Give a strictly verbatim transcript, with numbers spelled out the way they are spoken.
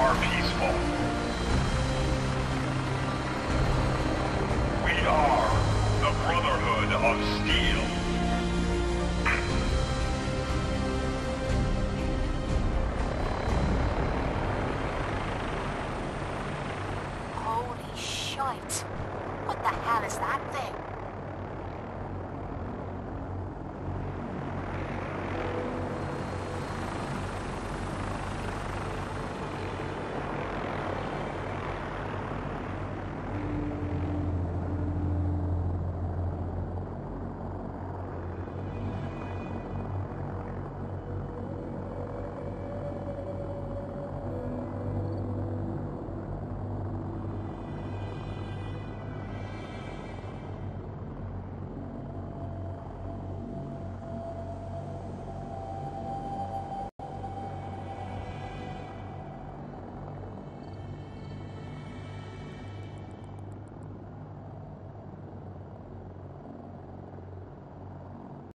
are peaceful. We are the Brotherhood of Steel. Holy shite. What the hell is that thing?